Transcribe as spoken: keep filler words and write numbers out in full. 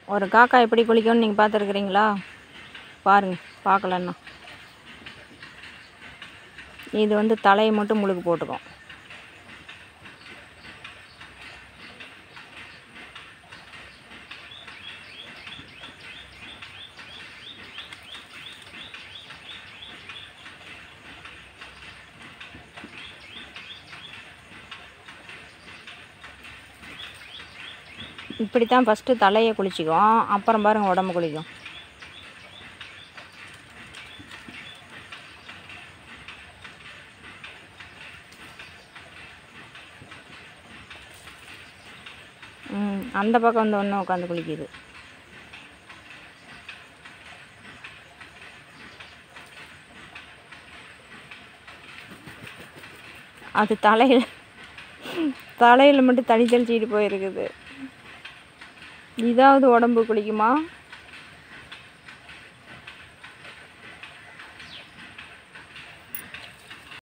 ஒரு காக்கா எப்படி குளிக்கும்னு நீங்கள் பார்த்துருக்குறீங்களா? பாருங்கள், பார்க்கலன்னா. இது வந்து தலையை மட்டும் முழுக்கு போட்டுக்கும். இப்படி தான் ஃபஸ்ட்டு தலையை குளிச்சிக்கும், அப்புறம் பாருங்கள் உடம்பு குளிக்கும். ம் அந்த பக்கம் வந்து ஒன்று உட்காந்து குளிக்குது. அது தலையில் தலையில் மட்டும் தண்ணி தெளிச்சிக்கிட்டு போயிருக்குது. இதாவது உடம்பு குளிக்குமா?